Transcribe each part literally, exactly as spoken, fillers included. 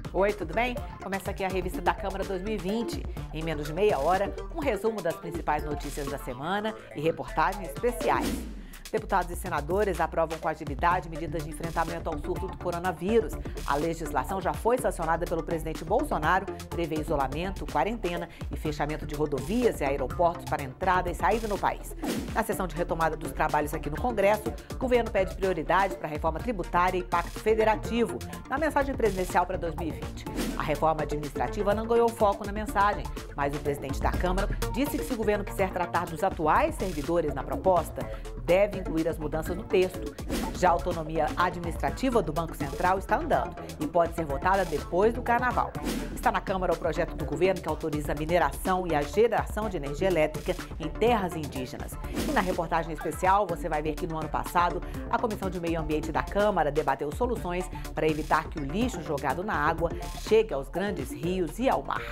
Oi, tudo bem? Começa aqui a revista da Câmara dois mil e vinte. Em menos de meia hora, um resumo das principais notícias da semana e reportagens especiais. Deputados e senadores aprovam com agilidade medidas de enfrentamento ao surto do coronavírus. A legislação já foi sancionada pelo presidente Bolsonaro, prevê isolamento, quarentena e fechamento de rodovias e aeroportos para entrada e saída no país. Na sessão de retomada dos trabalhos aqui no Congresso, o governo pede prioridade para a reforma tributária e pacto federativo, na mensagem presidencial para dois mil e vinte. A reforma administrativa não ganhou foco na mensagem, mas o presidente da Câmara disse que se o governo quiser tratar dos atuais servidores na proposta, deve incluir as mudanças no texto. Já a autonomia administrativa do Banco Central está andando e pode ser votada depois do Carnaval. Está na Câmara o projeto do governo que autoriza a mineração e a geração de energia elétrica em terras indígenas. E na reportagem especial, você vai ver que no ano passado, a Comissão de Meio Ambiente da Câmara debateu soluções para evitar que o lixo jogado na água chegue aos grandes rios e ao mar.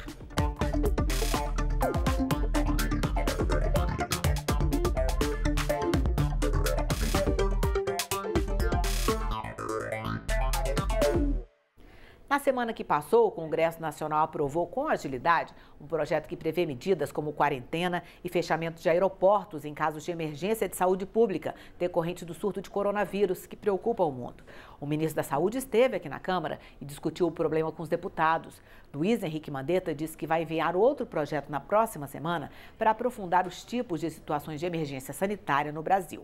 Na semana que passou, o Congresso Nacional aprovou com agilidade um projeto que prevê medidas como quarentena e fechamento de aeroportos em casos de emergência de saúde pública decorrente do surto de coronavírus que preocupa o mundo. O ministro da Saúde esteve aqui na Câmara e discutiu o problema com os deputados. Luiz Henrique Mandetta disse que vai enviar outro projeto na próxima semana para aprofundar os tipos de situações de emergência sanitária no Brasil.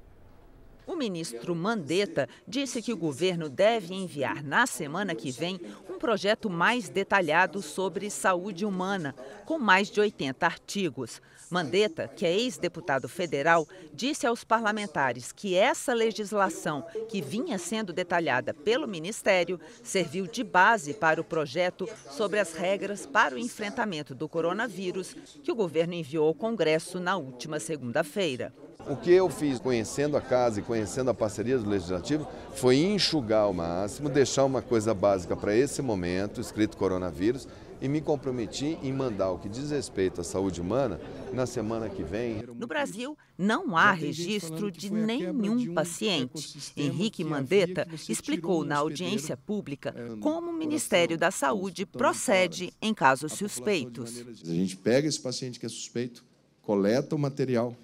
O ministro Mandetta disse que o governo deve enviar na semana que vem um projeto mais detalhado sobre saúde humana, com mais de oitenta artigos. Mandetta, que é ex-deputado federal, disse aos parlamentares que essa legislação, que vinha sendo detalhada pelo Ministério, serviu de base para o projeto sobre as regras para o enfrentamento do coronavírus, que o governo enviou ao Congresso na última segunda-feira. O que eu fiz, conhecendo a casa e conhecendo a parceria do Legislativo, foi enxugar ao máximo, deixar uma coisa básica para esse momento, escrito coronavírus, e me comprometi em mandar o que diz respeito à saúde humana na semana que vem. No Brasil, não há registro de nenhum paciente. Henrique Mandetta explicou na audiência pública como o Ministério da Saúde procede em casos suspeitos. A gente pega esse paciente que é suspeito, coleta o material,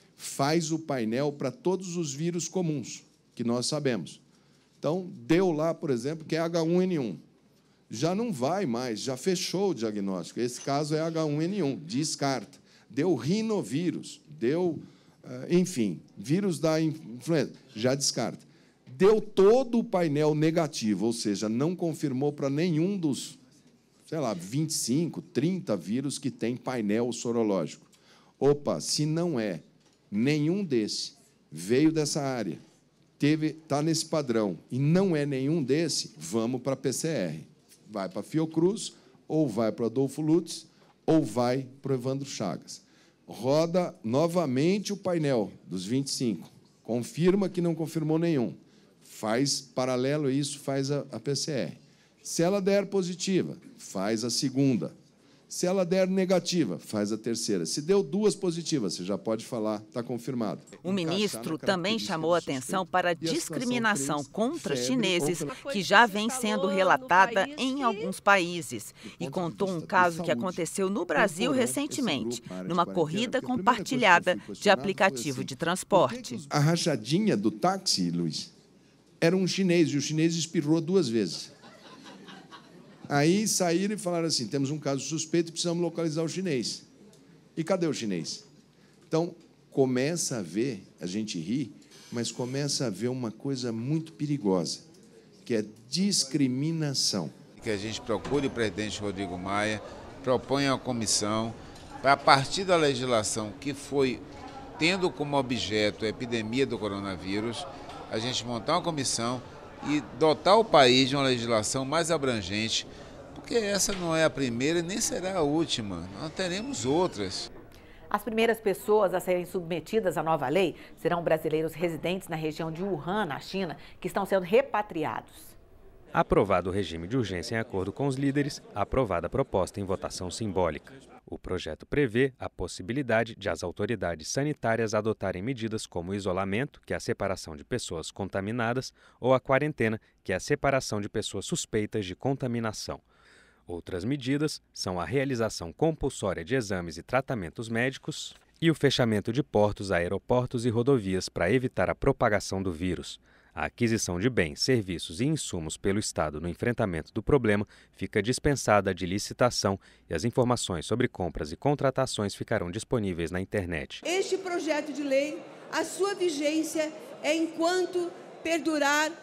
faz o painel para todos os vírus comuns, que nós sabemos. Então, deu lá, por exemplo, que é H um N um. Já não vai mais, já fechou o diagnóstico. Esse caso é H um N um, descarta. Deu rinovírus, deu, enfim, vírus da influenza, já descarta. Deu todo o painel negativo, ou seja, não confirmou para nenhum dos, sei lá, vinte e cinco, trinta vírus que tem painel sorológico. Opa, se não é nenhum desse veio dessa área, teve, está nesse padrão, e não é nenhum desse, vamos para a P C R. Vai para a Fiocruz, ou vai para o Adolfo Lutz, ou vai para o Evandro Chagas. Roda novamente o painel dos vinte e cinco, confirma que não confirmou nenhum, faz paralelo a isso, faz a, a P C R. Se ela der positiva, faz a segunda. Se ela der negativa, faz a terceira. Se deu duas positivas, você já pode falar, está confirmado. O ministro também chamou a atenção para a discriminação contra chineses, que já vem sendo relatada em alguns países. E contou um caso que aconteceu no Brasil recentemente, numa corrida compartilhada de aplicativo de transporte. A rachadinha do táxi, Luiz, era um chinês, e o chinês espirrou duas vezes. Aí saíram e falaram assim, temos um caso suspeito, precisamos localizar o chinês. E cadê o chinês? Então, começa a ver, a gente ri, mas começa a ver uma coisa muito perigosa, que é discriminação. Que a gente procure o presidente Rodrigo Maia, proponha uma comissão, para, a partir da legislação que foi tendo como objeto a epidemia do coronavírus, a gente montar uma comissão e dotar o país de uma legislação mais abrangente, porque essa não é a primeira e nem será a última, nós teremos outras. As primeiras pessoas a serem submetidas à nova lei serão brasileiros residentes na região de Wuhan, na China, que estão sendo repatriados. Aprovado o regime de urgência em acordo com os líderes, aprovada a proposta em votação simbólica. O projeto prevê a possibilidade de as autoridades sanitárias adotarem medidas como o isolamento, que é a separação de pessoas contaminadas, ou a quarentena, que é a separação de pessoas suspeitas de contaminação. Outras medidas são a realização compulsória de exames e tratamentos médicos e o fechamento de portos, aeroportos e rodovias para evitar a propagação do vírus. A aquisição de bens, serviços e insumos pelo Estado no enfrentamento do problema fica dispensada de licitação e as informações sobre compras e contratações ficarão disponíveis na internet. Este projeto de lei, a sua vigência é enquanto perdurar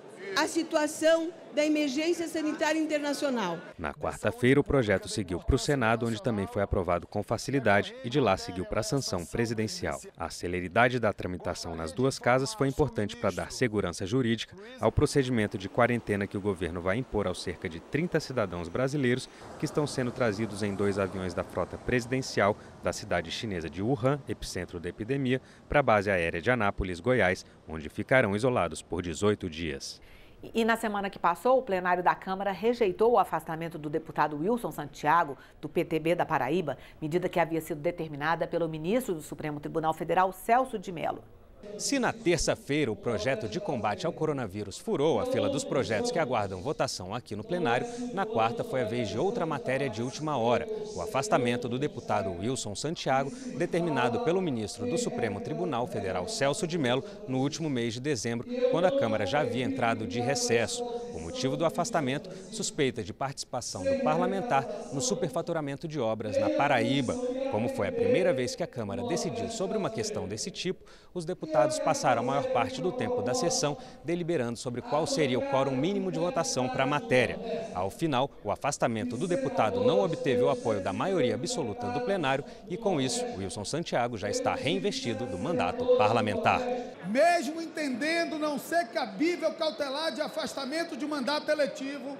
a situação da emergência sanitária internacional. Na quarta-feira, o projeto seguiu para o Senado, onde também foi aprovado com facilidade e de lá seguiu para a sanção presidencial. A celeridade da tramitação nas duas casas foi importante para dar segurança jurídica ao procedimento de quarentena que o governo vai impor aos cerca de trinta cidadãos brasileiros que estão sendo trazidos em dois aviões da frota presidencial da cidade chinesa de Wuhan, epicentro da epidemia, para a base aérea de Anápolis, Goiás, onde ficarão isolados por dezoito dias. E na semana que passou, o plenário da Câmara rejeitou o afastamento do deputado Wilson Santiago, do P T B da Paraíba, medida que havia sido determinada pelo ministro do Supremo Tribunal Federal, Celso de Mello. Se na terça-feira o projeto de combate ao coronavírus furou a fila dos projetos que aguardam votação aqui no plenário, na quarta foi a vez de outra matéria de última hora, o afastamento do deputado Wilson Santiago, determinado pelo ministro do Supremo Tribunal Federal, Celso de Mello, no último mês de dezembro, quando a Câmara já havia entrado de recesso. O motivo do afastamento, suspeita de participação do parlamentar no superfaturamento de obras na Paraíba. Como foi a primeira vez que a Câmara decidiu sobre uma questão desse tipo, os deputados passaram a maior parte do tempo da sessão deliberando sobre qual seria o quórum mínimo de votação para a matéria. Ao final, o afastamento do deputado não obteve o apoio da maioria absoluta do plenário e, com isso, Wilson Santiago já está reinvestido do mandato parlamentar. Mesmo entendendo não ser cabível cautelar de afastamento de mandato eletivo,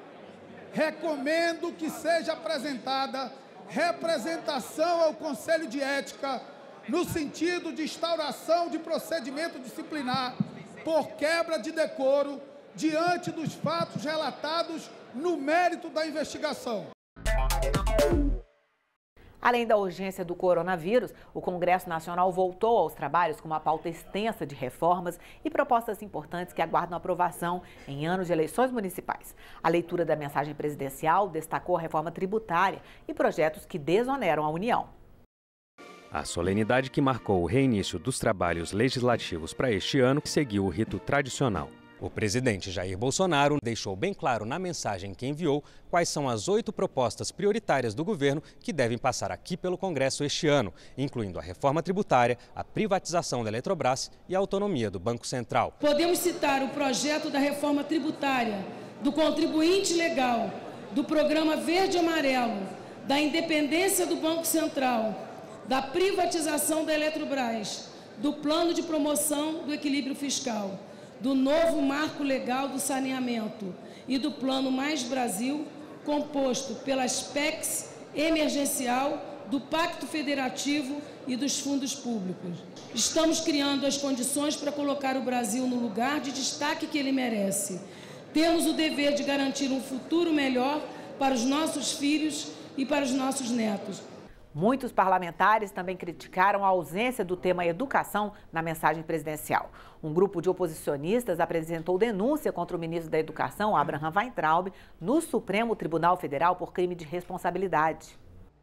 recomendo que seja apresentada representação ao Conselho de Ética no sentido de instauração de procedimento disciplinar por quebra de decoro diante dos fatos relatados no mérito da investigação. Além da urgência do coronavírus, o Congresso Nacional voltou aos trabalhos com uma pauta extensa de reformas e propostas importantes que aguardam aprovação em anos de eleições municipais. A leitura da mensagem presidencial destacou a reforma tributária e projetos que desoneram a União. A solenidade que marcou o reinício dos trabalhos legislativos para este ano seguiu o rito tradicional. O presidente Jair Bolsonaro deixou bem claro na mensagem que enviou quais são as oito propostas prioritárias do governo que devem passar aqui pelo Congresso este ano, incluindo a reforma tributária, a privatização da Eletrobras e a autonomia do Banco Central. Podemos citar o projeto da reforma tributária, do contribuinte legal, do programa Verde e Amarelo, da independência do Banco Central, da privatização da Eletrobras, do plano de promoção do equilíbrio fiscal, do novo marco legal do saneamento e do Plano Mais Brasil, composto pelas P E Cs emergencial, do Pacto Federativo e dos fundos públicos. Estamos criando as condições para colocar o Brasil no lugar de destaque que ele merece. Temos o dever de garantir um futuro melhor para os nossos filhos e para os nossos netos. Muitos parlamentares também criticaram a ausência do tema educação na mensagem presidencial. Um grupo de oposicionistas apresentou denúncia contra o ministro da Educação, Abraham Weintraub, no Supremo Tribunal Federal por crime de responsabilidade.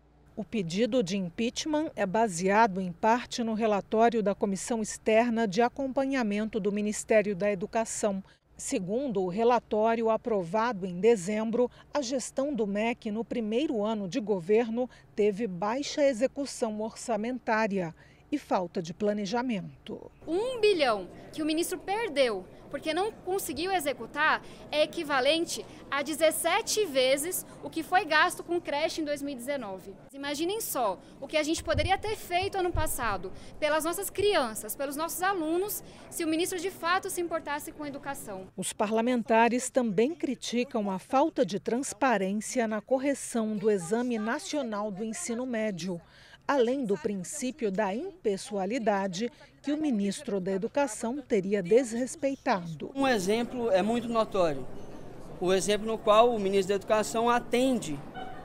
O pedido de impeachment é baseado em parte no relatório da Comissão Externa de Acompanhamento do Ministério da Educação. Segundo o relatório aprovado em dezembro, a gestão do M E C no primeiro ano de governo teve baixa execução orçamentária e falta de planejamento. Um bilhão que o ministro perdeu porque não conseguiu executar é equivalente a dezessete vezes o que foi gasto com creche em dois mil e dezenove. Imaginem só o que a gente poderia ter feito ano passado pelas nossas crianças, pelos nossos alunos, se o ministro de fato se importasse com a educação. Os parlamentares também criticam a falta de transparência na correção do Exame Nacional do Ensino Médio, além do princípio da impessoalidade que o ministro da Educação teria desrespeitado. Um exemplo é muito notório, o exemplo no qual o ministro da Educação atende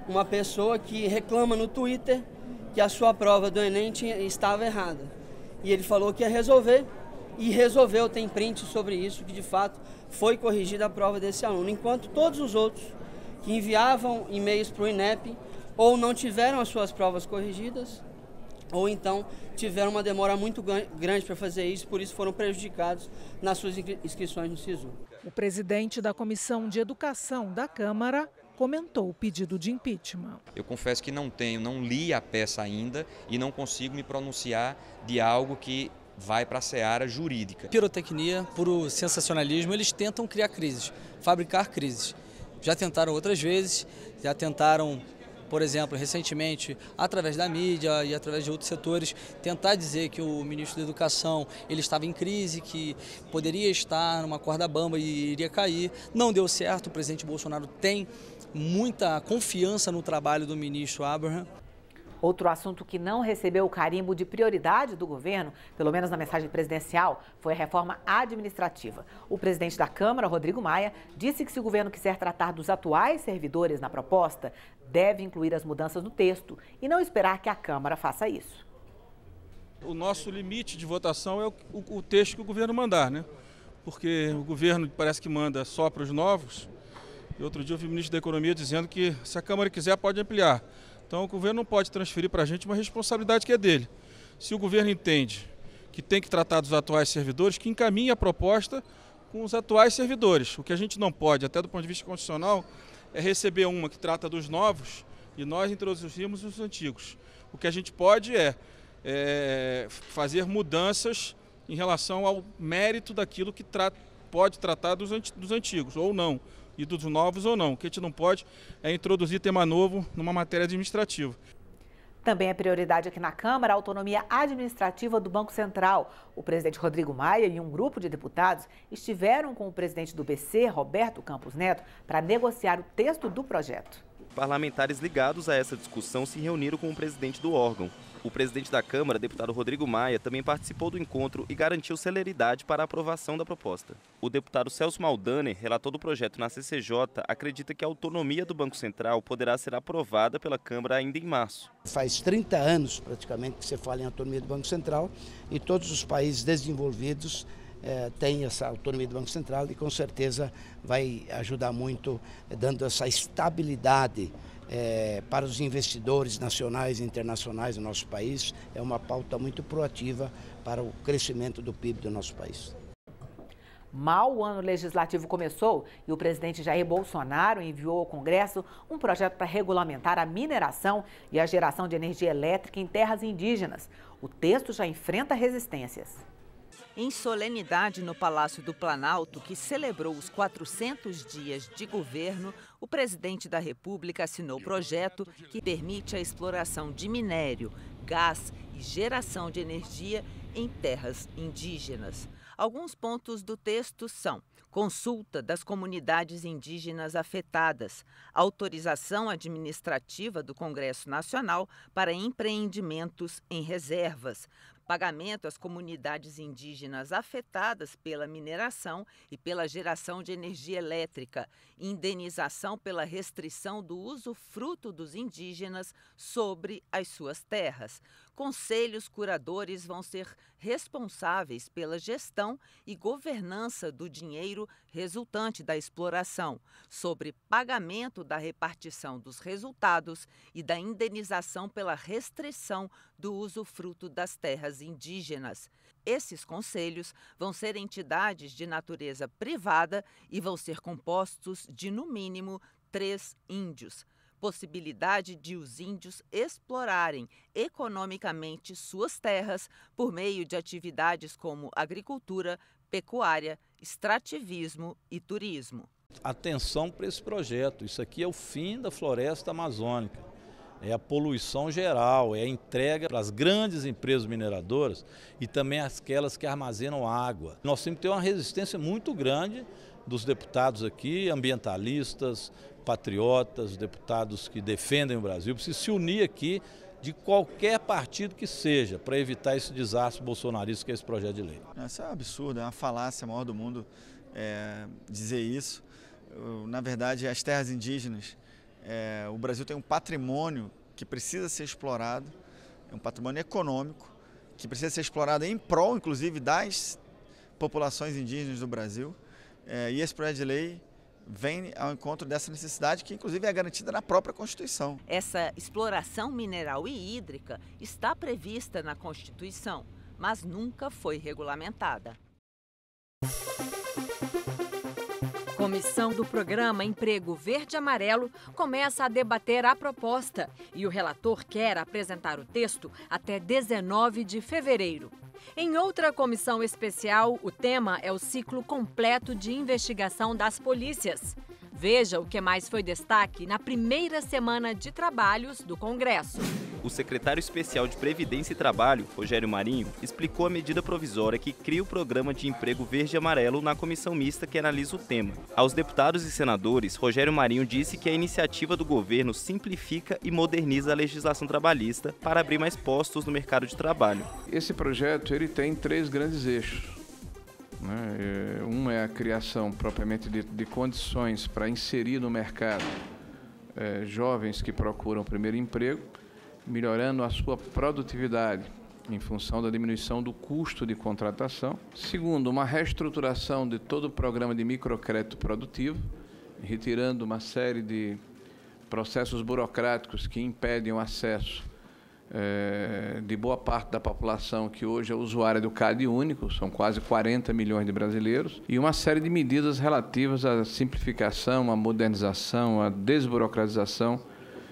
uma pessoa que reclama no Twitter que a sua prova do Enem tinha, estava errada. E ele falou que ia resolver, e resolveu, tem print sobre isso, que de fato foi corrigida a prova desse aluno, enquanto todos os outros que enviavam e-mails para o INEP ou não tiveram as suas provas corrigidas, ou então tiveram uma demora muito grande para fazer isso, por isso foram prejudicados nas suas inscrições no SISU. O presidente da Comissão de Educação da Câmara comentou o pedido de impeachment. Eu confesso que não tenho, não li a peça ainda e não consigo me pronunciar de algo que vai para a seara jurídica. Pirotecnia, puro sensacionalismo, eles tentam criar crises, fabricar crises. Já tentaram outras vezes, já tentaram, por exemplo, recentemente, através da mídia e através de outros setores, tentar dizer que o ministro da Educação ele estava em crise, que poderia estar numa corda bamba e iria cair. Não deu certo, o presidente Bolsonaro tem muita confiança no trabalho do ministro Abraham. Outro assunto que não recebeu o carimbo de prioridade do governo, pelo menos na mensagem presidencial, foi a reforma administrativa. O presidente da Câmara, Rodrigo Maia, disse que se o governo quiser tratar dos atuais servidores na proposta, deve incluir as mudanças no texto e não esperar que a Câmara faça isso. O nosso limite de votação é o, o, o texto que o governo mandar, né? Porque o governo parece que manda só para os novos. E outro dia eu vi o ministro da Economia dizendo que se a Câmara quiser pode ampliar. Então o governo não pode transferir para a gente uma responsabilidade que é dele. Se o governo entende que tem que tratar dos atuais servidores, que encaminhe a proposta com os atuais servidores. O que a gente não pode, até do ponto de vista constitucional, é receber uma que trata dos novos e nós introduzimos os antigos. O que a gente pode é, é fazer mudanças em relação ao mérito daquilo que tra- pode tratar dos, anti- dos antigos, ou não. E dos novos ou não. O que a gente não pode é introduzir tema novo numa matéria administrativa. Também é prioridade aqui na Câmara a autonomia administrativa do Banco Central. O presidente Rodrigo Maia e um grupo de deputados estiveram com o presidente do B C, Roberto Campos Neto, para negociar o texto do projeto. Parlamentares ligados a essa discussão se reuniram com o presidente do órgão. O presidente da Câmara, deputado Rodrigo Maia, também participou do encontro e garantiu celeridade para a aprovação da proposta. O deputado Celso Maldaner, relator do projeto na C C J, acredita que a autonomia do Banco Central poderá ser aprovada pela Câmara ainda em março. Faz trinta anos, praticamente, que você fala em autonomia do Banco Central e todos os países desenvolvidos eh, têm essa autonomia do Banco Central e, com certeza, vai ajudar muito, eh, dando essa estabilidade É, para os investidores nacionais e internacionais do nosso país. É uma pauta muito proativa para o crescimento do P I B do nosso país. Mal o ano legislativo começou e o presidente Jair Bolsonaro enviou ao Congresso um projeto para regulamentar a mineração e a geração de energia elétrica em terras indígenas. O texto já enfrenta resistências. Em solenidade no Palácio do Planalto, que celebrou os quatrocentos dias de governo, o presidente da República assinou o projeto que permite a exploração de minério, gás e geração de energia em terras indígenas. Alguns pontos do texto são: consulta das comunidades indígenas afetadas, autorização administrativa do Congresso Nacional para empreendimentos em reservas, pagamento às comunidades indígenas afetadas pela mineração e pela geração de energia elétrica, indenização pela restrição do usufruto dos indígenas sobre as suas terras. Conselhos curadores vão ser responsáveis pela gestão e governança do dinheiro resultante da exploração, sobre pagamento da repartição dos resultados e da indenização pela restrição do usufruto das terras indígenas. Esses conselhos vão ser entidades de natureza privada e vão ser compostos de, no mínimo, três índios. Possibilidade de os índios explorarem economicamente suas terras por meio de atividades como agricultura, pecuária, extrativismo e turismo. Atenção para esse projeto, isso aqui é o fim da floresta amazônica, é a poluição geral, é a entrega para as grandes empresas mineradoras e também aquelas que armazenam água. Nós temos que ter uma resistência muito grande dos deputados aqui, ambientalistas, patriotas, deputados que defendem o Brasil, precisa se unir aqui de qualquer partido que seja para evitar esse desastre bolsonarista que é esse projeto de lei. Isso é um absurdo, é uma falácia maior do mundo é, dizer isso. Na verdade, as terras indígenas É, o Brasil tem um patrimônio que precisa ser explorado, é um patrimônio econômico, que precisa ser explorado em prol, inclusive, das populações indígenas do Brasil. É, e esse projeto de lei vem ao encontro dessa necessidade, que inclusive é garantida na própria Constituição. Essa exploração mineral e hídrica está prevista na Constituição, mas nunca foi regulamentada. Comissão do Programa Emprego Verde e Amarelo começa a debater a proposta e o relator quer apresentar o texto até dezenove de fevereiro. Em outra comissão especial, o tema é o ciclo completo de investigação das polícias. Veja o que mais foi destaque na primeira semana de trabalhos do Congresso. O secretário especial de Previdência e Trabalho, Rogério Marinho, explicou a medida provisória que cria o Programa de Emprego Verde e Amarelo na comissão mista que analisa o tema. Aos deputados e senadores, Rogério Marinho disse que a iniciativa do governo simplifica e moderniza a legislação trabalhista para abrir mais postos no mercado de trabalho. Esse projeto ele tem três grandes eixos. Né? Um é a criação propriamente de, de condições para inserir no mercado é, jovens que procuram o primeiro emprego, melhorando a sua produtividade em função da diminuição do custo de contratação. Segundo, uma reestruturação de todo o programa de microcrédito produtivo, retirando uma série de processos burocráticos que impedem o acesso eh, de boa parte da população que hoje é usuária do C A D único, são quase quarenta milhões de brasileiros, e uma série de medidas relativas à simplificação, à modernização, à desburocratização,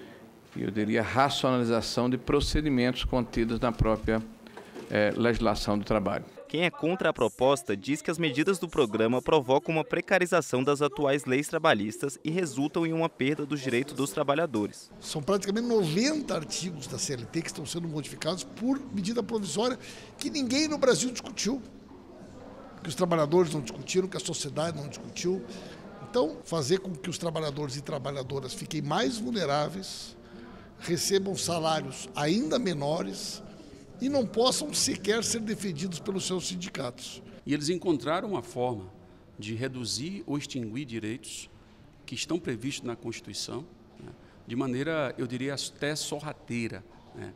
eu diria, racionalização de procedimentos contidos na própria eh, legislação do trabalho. Quem é contra a proposta diz que as medidas do programa provocam uma precarização das atuais leis trabalhistas e resultam em uma perda dos direitos dos trabalhadores. São praticamente noventa artigos da C L T que estão sendo modificados por medida provisória que ninguém no Brasil discutiu, que os trabalhadores não discutiram, que a sociedade não discutiu. Então, fazer com que os trabalhadores e trabalhadoras fiquem mais vulneráveis, recebam salários ainda menores e não possam sequer ser defendidos pelos seus sindicatos. E eles encontraram uma forma de reduzir ou extinguir direitos que estão previstos na Constituição, né, de maneira, eu diria, até sorrateira, né,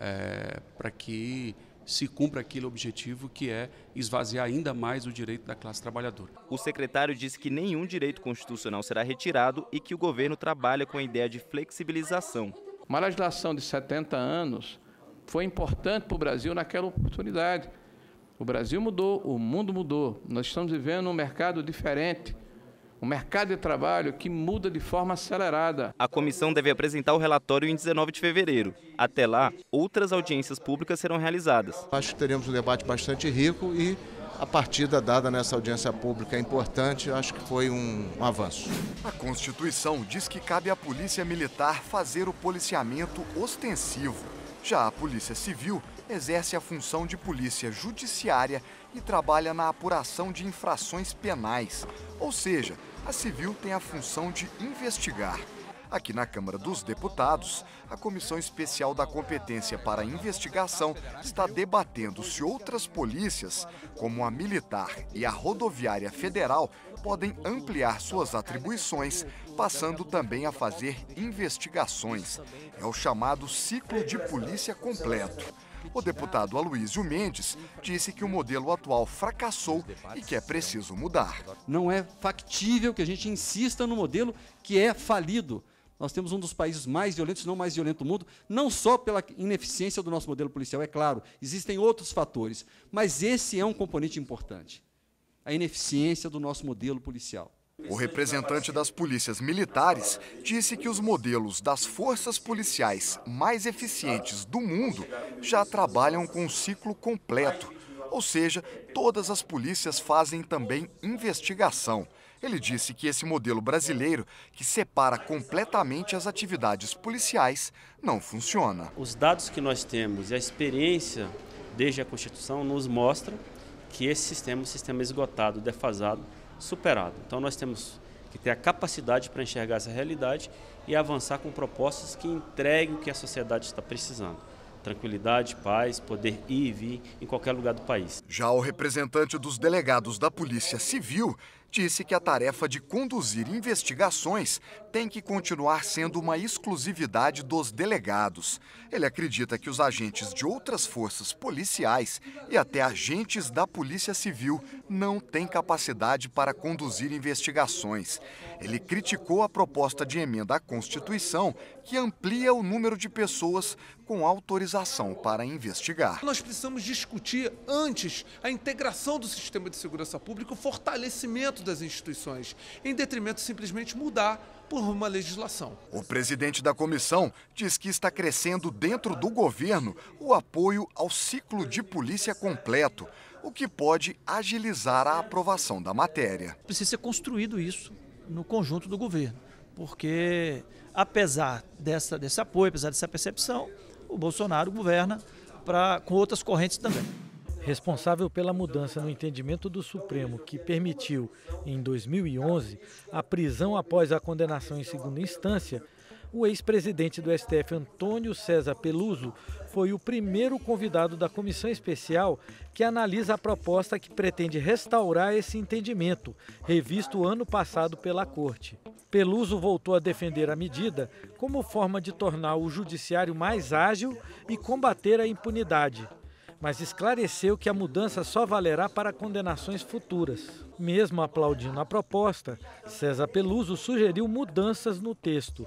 é, para que se cumpra aquele objetivo que é esvaziar ainda mais o direito da classe trabalhadora. O secretário disse que nenhum direito constitucional será retirado e que o governo trabalha com a ideia de flexibilização. Uma legislação de setenta anos foi importante para o Brasil naquela oportunidade. O Brasil mudou, o mundo mudou. Nós estamos vivendo um mercado diferente, um mercado de trabalho que muda de forma acelerada. A comissão deve apresentar o relatório em dezenove de fevereiro. Até lá, outras audiências públicas serão realizadas. Acho que teremos um debate bastante rico e a partida dada nessa audiência pública é importante, acho que foi um, um avanço. A Constituição diz que cabe à Polícia Militar fazer o policiamento ostensivo. Já a Polícia Civil exerce a função de polícia judiciária e trabalha na apuração de infrações penais. Ou seja, a Civil tem a função de investigar. Aqui na Câmara dos Deputados, a Comissão Especial da Competência para a Investigação está debatendo se outras polícias, como a Militar e a Rodoviária Federal, podem ampliar suas atribuições, passando também a fazer investigações. É o chamado ciclo de polícia completo. O deputado Aloysio Mendes disse que o modelo atual fracassou e que é preciso mudar. Não é factível que a gente insista no modelo que é falido. Nós temos um dos países mais violentos, não mais violento do mundo, não só pela ineficiência do nosso modelo policial, é claro, existem outros fatores, mas esse é um componente importante, a ineficiência do nosso modelo policial. O representante das polícias militares disse que os modelos das forças policiais mais eficientes do mundo já trabalham com um ciclo completo, ou seja, todas as polícias fazem também investigação. Ele disse que esse modelo brasileiro, que separa completamente as atividades policiais, não funciona. Os dados que nós temos e a experiência desde a Constituição nos mostra que esse sistema é um sistema esgotado, defasado, superado. Então nós temos que ter a capacidade para enxergar essa realidade e avançar com propostas que entreguem o que a sociedade está precisando. Tranquilidade, paz, poder ir e vir em qualquer lugar do país. Já o representante dos delegados da Polícia Civil disse que a tarefa de conduzir investigações tem que continuar sendo uma exclusividade dos delegados. Ele acredita que os agentes de outras forças policiais e até agentes da Polícia Civil não têm capacidade para conduzir investigações. Ele criticou a proposta de emenda à Constituição que amplia o número de pessoas com autorização para investigar. Nós precisamos discutir antes a integração do sistema de segurança pública, o fortalecimento das instituições, em detrimento de simplesmente mudar por uma legislação. O presidente da comissão diz que está crescendo dentro do governo o apoio ao ciclo de polícia completo, o que pode agilizar a aprovação da matéria. Precisa ser construído isso no conjunto do governo, porque apesar dessa, desse apoio, apesar dessa percepção, o Bolsonaro governa pra, com outras correntes também. Responsável pela mudança no entendimento do Supremo que permitiu, em dois mil e onze, a prisão após a condenação em segunda instância, o ex-presidente do S T F, Antônio César Peluso, foi o primeiro convidado da comissão especial que analisa a proposta que pretende restaurar esse entendimento, revisto ano passado pela Corte. Peluso voltou a defender a medida como forma de tornar o judiciário mais ágil e combater a impunidade, mas esclareceu que a mudança só valerá para condenações futuras. Mesmo aplaudindo a proposta, César Peluso sugeriu mudanças no texto.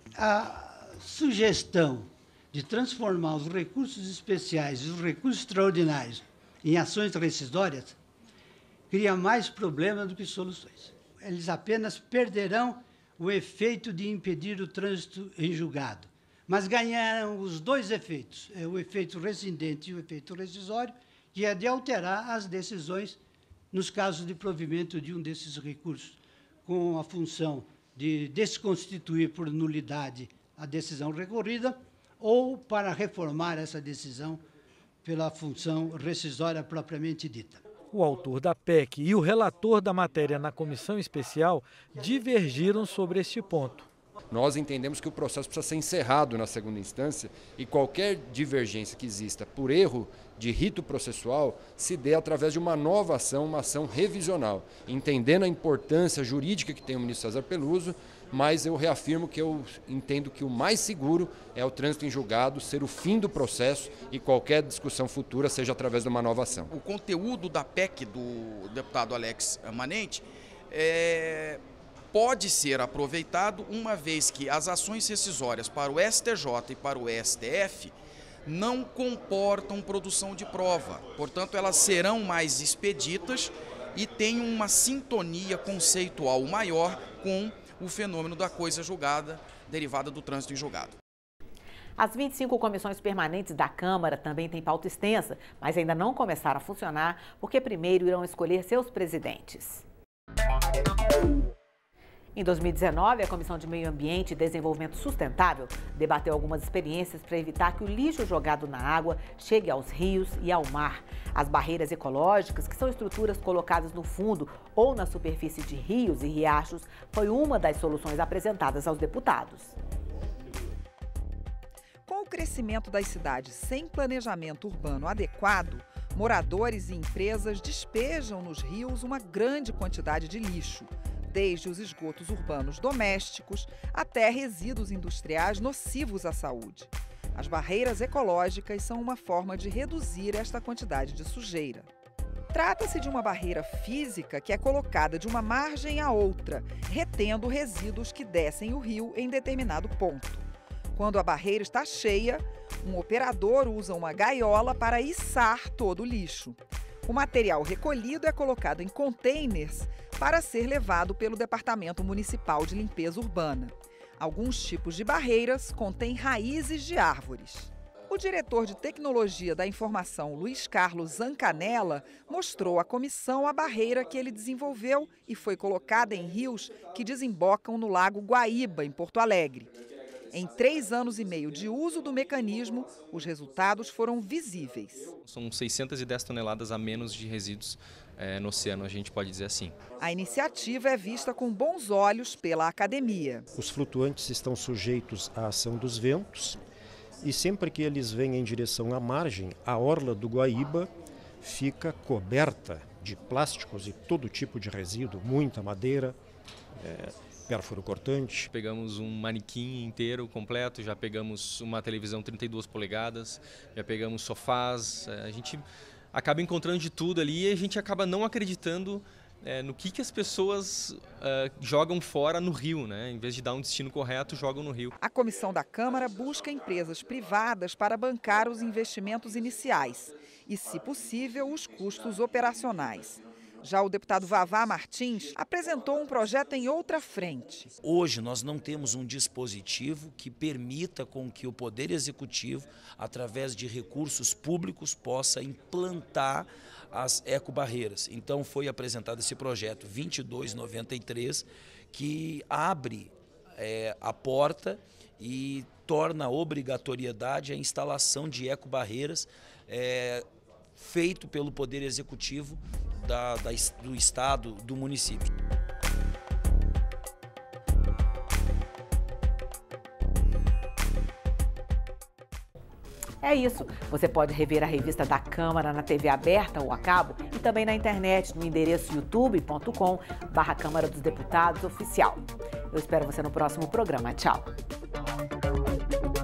A sugestão de transformar os recursos especiais e os recursos extraordinários em ações rescisórias cria mais problemas do que soluções. Eles apenas perderão o efeito de impedir o trânsito em julgado, mas ganharão os dois efeitos, o efeito rescindente e o efeito rescisório, que é de alterar as decisões nos casos de provimento de um desses recursos, com a função de desconstituir por nulidade a decisão recorrida ou para reformar essa decisão pela função rescisória propriamente dita. O autor da P E C e o relator da matéria na comissão especial divergiram sobre este ponto. Nós entendemos que o processo precisa ser encerrado na segunda instância e qualquer divergência que exista por erro de rito processual se dê através de uma nova ação, uma ação revisional, entendendo a importância jurídica que tem o ministro César Peluso, mas eu reafirmo que eu entendo que o mais seguro é o trânsito em julgado ser o fim do processo e qualquer discussão futura seja através de uma nova ação. O conteúdo da P E C do deputado Alex Manente é... pode ser aproveitado uma vez que as ações rescisórias para o S T J e para o S T F não comportam produção de prova. Portanto, elas serão mais expeditas e têm uma sintonia conceitual maior com o fenômeno da coisa julgada, derivada do trânsito em julgado. As vinte e cinco comissões permanentes da Câmara também têm pauta extensa, mas ainda não começaram a funcionar porque primeiro irão escolher seus presidentes. Em dois mil e dezenove, a Comissão de Meio Ambiente e Desenvolvimento Sustentável debateu algumas experiências para evitar que o lixo jogado na água chegue aos rios e ao mar. As barreiras ecológicas, que são estruturas colocadas no fundo ou na superfície de rios e riachos, foi uma das soluções apresentadas aos deputados. Com o crescimento das cidades sem planejamento urbano adequado, moradores e empresas despejam nos rios uma grande quantidade de lixo, desde os esgotos urbanos domésticos até resíduos industriais nocivos à saúde. As barreiras ecológicas são uma forma de reduzir esta quantidade de sujeira. Trata-se de uma barreira física que é colocada de uma margem à outra, retendo resíduos que descem o rio em determinado ponto. Quando a barreira está cheia, um operador usa uma gaiola para içar todo o lixo. O material recolhido é colocado em containers para ser levado pelo Departamento Municipal de Limpeza Urbana. Alguns tipos de barreiras contêm raízes de árvores. O diretor de Tecnologia da Informação, Luiz Carlos Zancanella, mostrou à comissão a barreira que ele desenvolveu e foi colocada em rios que desembocam no Lago Guaíba, em Porto Alegre. Em três anos e meio de uso do mecanismo, os resultados foram visíveis. São seiscentas e dez toneladas a menos de resíduos é, no oceano, a gente pode dizer assim. A iniciativa é vista com bons olhos pela academia. Os flutuantes estão sujeitos à ação dos ventos e sempre que eles vêm em direção à margem, a orla do Guaíba fica coberta de plásticos e todo tipo de resíduo, muita madeira, é, pérfuro cortante. Pegamos um manequim inteiro, completo, já pegamos uma televisão trinta e duas polegadas, já pegamos sofás, a gente acaba encontrando de tudo ali e a gente acaba não acreditando é, no que, que as pessoas uh, jogam fora no rio, né? Em vez de dar um destino correto, jogam no rio. A comissão da Câmara busca empresas privadas para bancar os investimentos iniciais e, se possível, os custos operacionais. Já o deputado Vavá Martins apresentou um projeto em outra frente. Hoje nós não temos um dispositivo que permita com que o Poder Executivo, através de recursos públicos, possa implantar as ecobarreiras. Então foi apresentado esse projeto vinte e dois noventa e três, que abre é, a porta e torna obrigatoriedade a instalação de ecobarreiras é, feito pelo Poder Executivo Da, da, do estado, do município. É isso. Você pode rever a revista da Câmara na T V aberta ou a cabo e também na internet no endereço youtube ponto com barra Câmara dos Deputados Oficial. Eu espero você no próximo programa. Tchau.